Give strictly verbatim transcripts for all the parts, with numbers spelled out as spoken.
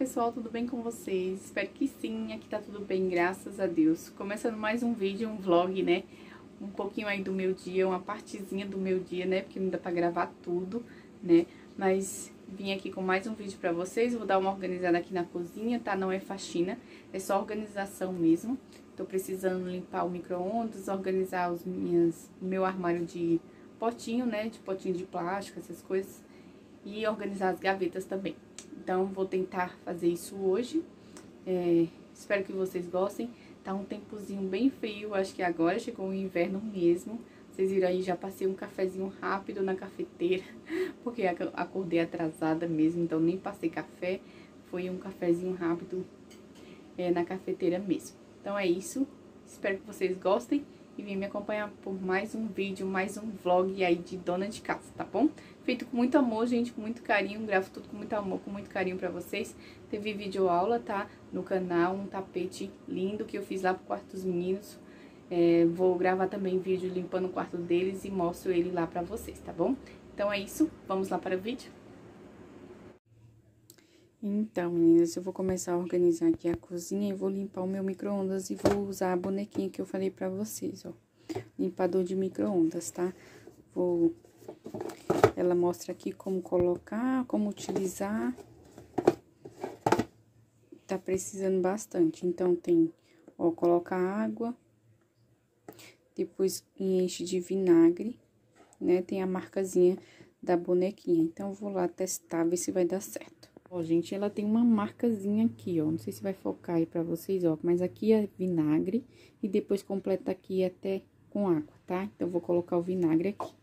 pessoal, tudo bem com vocês? Espero que sim, aqui tá tudo bem, graças a Deus. Começando mais um vídeo, um vlog, né? Um pouquinho aí do meu dia, uma partezinha do meu dia, né? Porque não dá pra gravar tudo, né? Mas vim aqui com mais um vídeo pra vocês. Vou dar uma organizada aqui na cozinha, tá? Não é faxina, é só organização mesmo. Tô precisando limpar o micro-ondas, organizar os minhas, o meu armário de potinho, né? De potinho de plástico, essas coisas. E organizar as gavetas também. Então, vou tentar fazer isso hoje. É, espero que vocês gostem. Tá um tempozinho bem frio, acho que agora chegou o inverno mesmo. Vocês viram aí, já passei um cafezinho rápido na cafeteira, porque acordei atrasada mesmo, então nem passei café. Foi um cafezinho rápido é, na cafeteira mesmo. Então é isso, espero que vocês gostem e venham me acompanhar por mais um vídeo, mais um vlog aí de dona de casa, tá bom? Feito com muito amor, gente, com muito carinho, gravo tudo com muito amor, com muito carinho pra vocês. Teve vídeo aula, tá? No canal, um tapete lindo que eu fiz lá pro quarto dos meninos. É, vou gravar também vídeo limpando o quarto deles e mostro ele lá pra vocês, tá bom? Então é isso, vamos lá para o vídeo? Então, meninas, eu vou começar a organizar aqui a cozinha e vou limpar o meu micro-ondas e vou usar a bonequinha que eu falei pra vocês, ó. Limpador de micro-ondas, tá? Vou... Ela mostra aqui como colocar, como utilizar. Tá precisando bastante. Então, tem, ó, coloca água. Depois, enche de vinagre, né? Tem a marcazinha da bonequinha. Então, eu vou lá testar, ver se vai dar certo. Ó, gente, ela tem uma marcazinha aqui, ó. Não sei se vai focar aí pra vocês, ó. Mas aqui é vinagre e depois completa aqui até com água, tá? Então, eu vou colocar o vinagre aqui.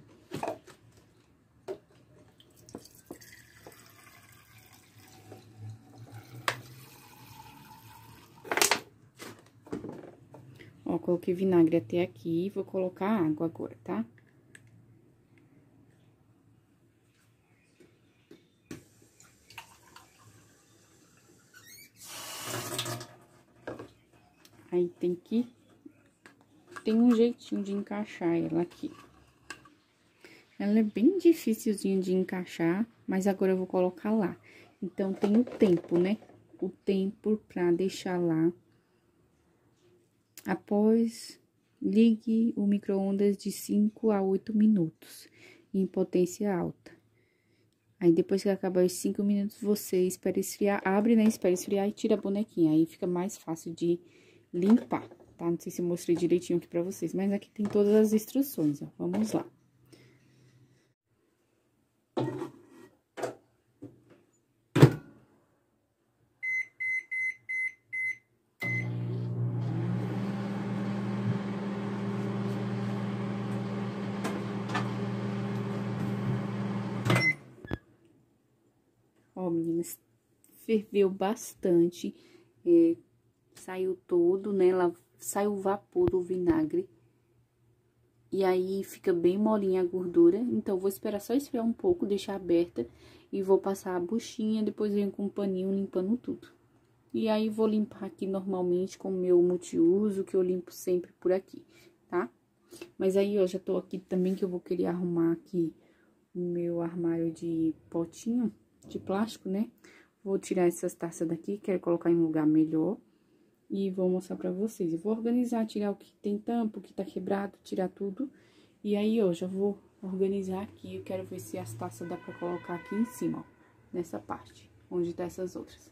Ó, coloquei vinagre até aqui, vou colocar água agora, tá? Aí, tem que... Tem um jeitinho de encaixar ela aqui. Ela é bem dificilzinha de encaixar, mas agora eu vou colocar lá. Então, tem o tempo, né? O tempo pra deixar lá. Após, ligue o micro-ondas de cinco a oito minutos, em potência alta. Aí, depois que acabar os cinco minutos, você espera esfriar, abre, né? Espera esfriar e tira a bonequinha. Aí, fica mais fácil de limpar, tá? Não sei se eu mostrei direitinho aqui pra vocês, mas aqui tem todas as instruções, ó. Vamos lá. Ó, meninas, ferveu bastante, é, saiu todo, né? Lá saiu o vapor do vinagre. E aí, fica bem molinha a gordura. Então, vou esperar só esfriar um pouco, deixar aberta. E vou passar a buchinha, depois venho com um paninho limpando tudo. E aí, vou limpar aqui normalmente com o meu multiuso, que eu limpo sempre por aqui, tá? Mas aí, ó, já tô aqui também que eu vou querer arrumar aqui o meu armário de potinho de plástico, né? Vou tirar essas taças daqui, quero colocar em um lugar melhor. E vou mostrar pra vocês. Eu vou organizar, tirar o que tem tampa, o que tá quebrado, tirar tudo. E aí, ó, já vou organizar aqui. Eu quero ver se as taças dá pra colocar aqui em cima, ó. Nessa parte, onde tá essas outras.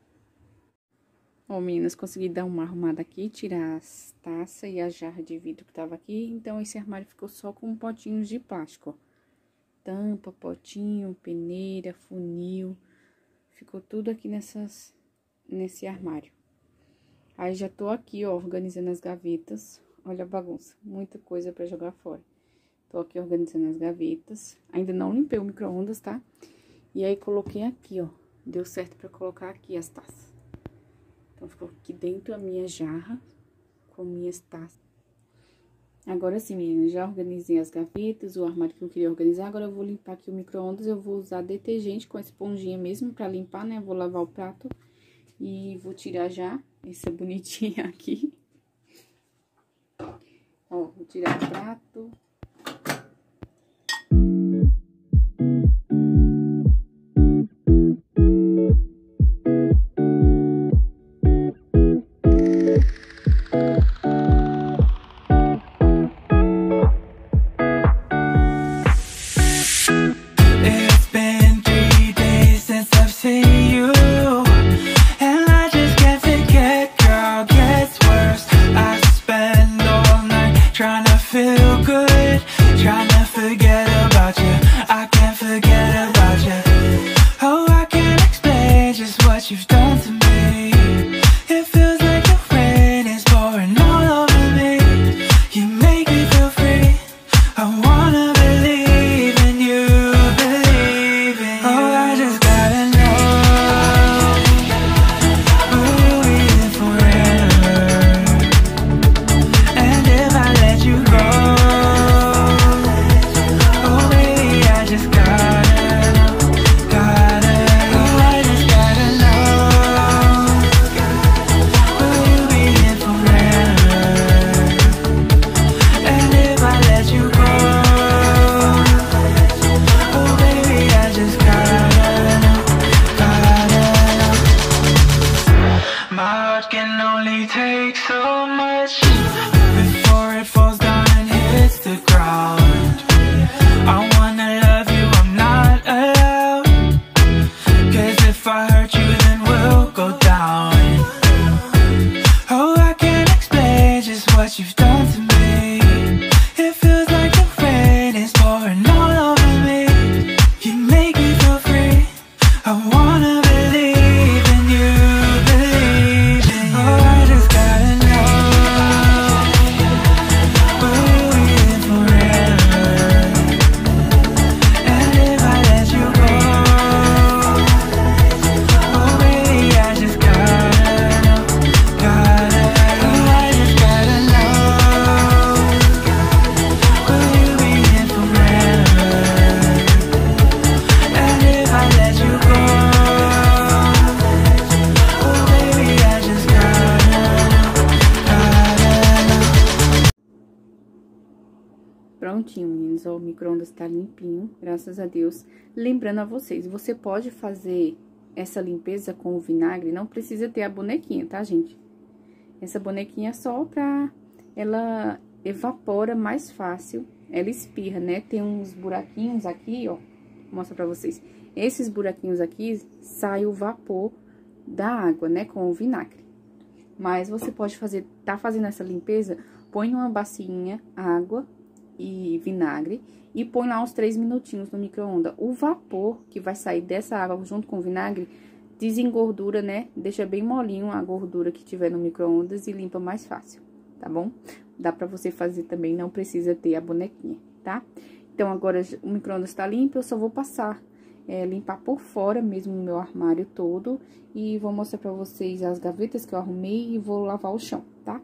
Ó, meninas, consegui dar uma arrumada aqui, tirar as taças e a jarra de vidro que tava aqui. Então, esse armário ficou só com potinhos de plástico, ó. Tampa, potinho, peneira, funil. Ficou tudo aqui nessas, nesse armário. Aí, já tô aqui, ó, organizando as gavetas. Olha a bagunça, muita coisa pra jogar fora. Tô aqui organizando as gavetas. Ainda não limpei o micro-ondas, tá? E aí, coloquei aqui, ó. Deu certo pra colocar aqui as taças. Então, ficou aqui dentro a minha jarra com minhas taças. Agora sim, meninas, já organizei as gavetas, o armário que eu queria organizar. Agora, eu vou limpar aqui o micro-ondas. Eu vou usar detergente com a esponjinha mesmo pra limpar, né? Vou lavar o prato e vou tirar já essa bonitinha aqui. Ó, vou tirar o prato. you've done to me. It feels like the rain is pouring all over me. You make me feel free. I wanna believe in you, believe in you. Oh, I just gotta know, will you be here forever? And if I let you go, oh baby, I just gotta know, gotta know. Oh, I just gotta know, will you be here forever? And if I let you go, oh baby, I just gotta know, gotta know. My heart can only take so much before it falls down and hits the ground. I wanna love you, I'm not allowed, 'cause if I hurt you then we'll go down. Oh, I can't explain just what you've done to me. It feels like the rain is pouring all over me. You make me feel free. I wanna believe in you, believe in you. Oh, I just gotta know, will you be here forever? And if I let you go, oh baby, I just gotta know, gotta know. Oh, I just gotta know, will you be here forever? And if I let you go, oh baby, I just gotta know, gotta know. Prontinho, meninos, ó, o micro-ondas tá limpinho, graças a Deus. Lembrando a vocês, você pode fazer essa limpeza com o vinagre, não precisa ter a bonequinha, tá, gente? Essa bonequinha é só pra... ela evapora mais fácil, ela espirra, né? Tem uns buraquinhos aqui, ó, vou mostrar pra vocês. Esses buraquinhos aqui, sai o vapor da água, né, com o vinagre. Mas você pode fazer, tá fazendo essa limpeza, põe numa bacinha água e vinagre e põe lá uns três minutinhos no micro-ondas. O vapor que vai sair dessa água junto com o vinagre desengordura, né? Deixa bem molinho a gordura que tiver no micro-ondas e limpa mais fácil, tá bom? Dá pra você fazer também, não precisa ter a bonequinha, tá? Então, agora o micro-ondas tá limpo, eu só vou passar, é, limpar por fora mesmo o meu armário todo. E vou mostrar pra vocês as gavetas que eu arrumei e vou lavar o chão, tá?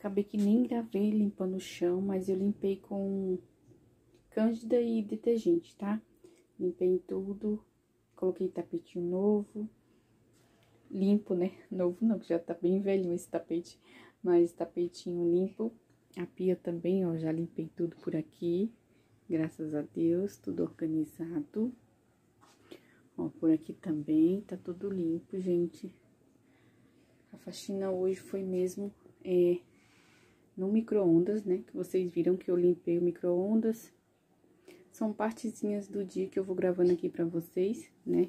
acabei que nem gravei limpando o chão, mas eu limpei com cândida e detergente, tá? Limpei tudo, coloquei tapetinho novo, limpo, né? Novo não, que já tá bem velhinho esse tapete, mas tapetinho limpo. A pia também, ó, já limpei tudo por aqui, graças a Deus, tudo organizado. Ó, por aqui também tá tudo limpo, gente. A faxina hoje foi mesmo é, no micro-ondas, né? Que vocês viram que eu limpei o micro-ondas. São partezinhas do dia que eu vou gravando aqui pra vocês, né?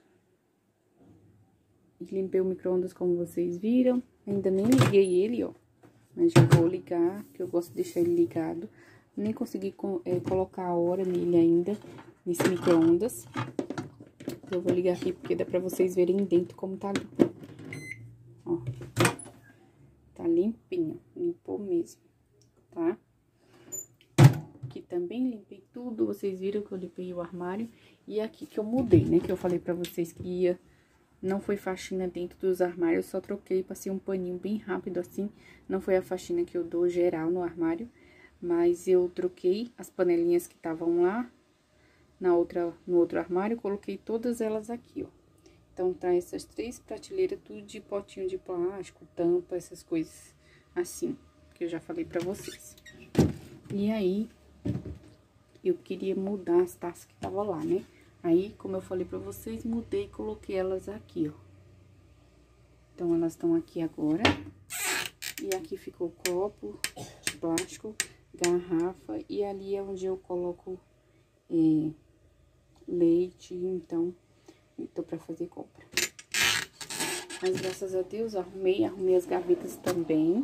Limpei o micro-ondas como vocês viram. Ainda nem liguei ele, ó. Mas já vou ligar, que eu gosto de deixar ele ligado. Nem consegui é, colocar a hora nele ainda, nesse micro-ondas. Eu vou ligar aqui porque dá pra vocês verem dentro como tá limpo. Ó. Tá limpinho, limpou mesmo, tá? Aqui também limpei tudo, vocês viram que eu limpei o armário. E aqui que eu mudei, né, que eu falei pra vocês que ia... Não foi faxina dentro dos armários, só troquei, passei um paninho bem rápido assim. Não foi a faxina que eu dou geral no armário, mas eu troquei as panelinhas que estavam lá na outra, no outro armário, coloquei todas elas aqui, ó. Então, tá essas três prateleiras, tudo de potinho de plástico, tampa, essas coisas assim, que eu já falei pra vocês. E aí, eu queria mudar as taças que tava lá, né? Aí, como eu falei pra vocês, mudei e coloquei elas aqui, ó. Então, elas estão aqui agora. E aqui ficou o copo de plástico, garrafa. E ali é onde eu coloco é, leite, então, tô pra fazer compra. Mas, graças a Deus, arrumei, arrumei as gavetas também.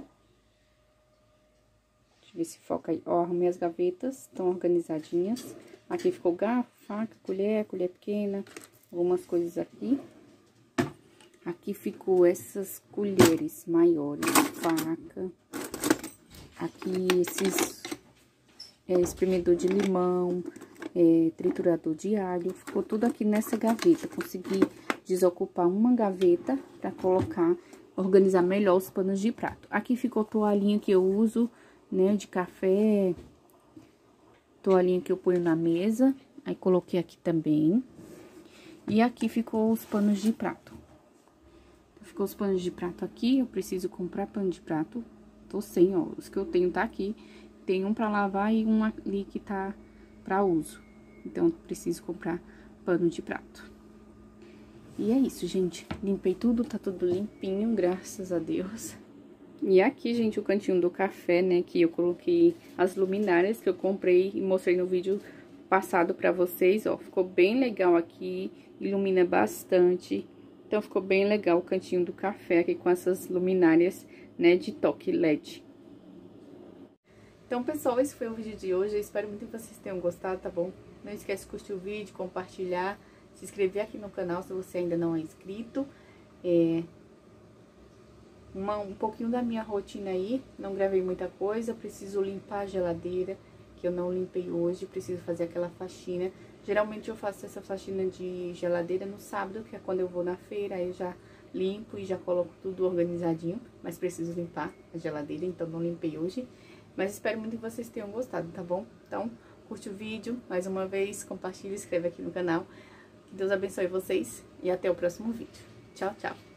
Deixa eu ver se foca aí. Ó, arrumei as gavetas, estão organizadinhas. Aqui ficou garfo, faca, colher, colher pequena, algumas coisas aqui. Aqui ficou essas colheres maiores, faca. Aqui esses é, espremedor de limão, é, triturador de alho. Ficou tudo aqui nessa gaveta. Consegui desocupar uma gaveta para colocar, organizar melhor os panos de prato. Aqui ficou toalhinha que eu uso, né, de café... Toalhinha que eu ponho na mesa, aí coloquei aqui também. E aqui ficou os panos de prato. Ficou os panos de prato aqui, eu preciso comprar pano de prato. Tô sem, ó, os que eu tenho tá aqui. Tem um pra lavar e um ali que tá pra uso. Então, preciso comprar pano de prato. E é isso, gente. Limpei tudo, tá tudo limpinho, graças a Deus. E aqui, gente, o cantinho do café, né, que eu coloquei as luminárias que eu comprei e mostrei no vídeo passado pra vocês, ó. Ficou bem legal aqui, ilumina bastante. Então, ficou bem legal o cantinho do café aqui com essas luminárias, né, de toque L E D. Então, pessoal, esse foi o vídeo de hoje. Eu espero muito que vocês tenham gostado, tá bom? Não esquece de curtir o vídeo, compartilhar, se inscrever aqui no canal se você ainda não é inscrito. É... Uma, um pouquinho da minha rotina aí, não gravei muita coisa, preciso limpar a geladeira, que eu não limpei hoje, preciso fazer aquela faxina. Geralmente eu faço essa faxina de geladeira no sábado, que é quando eu vou na feira, aí eu já limpo e já coloco tudo organizadinho, mas preciso limpar a geladeira, então não limpei hoje. Mas espero muito que vocês tenham gostado, tá bom? Então, curte o vídeo, mais uma vez, compartilhe e inscreva aqui no canal. Que Deus abençoe vocês e até o próximo vídeo. Tchau, tchau!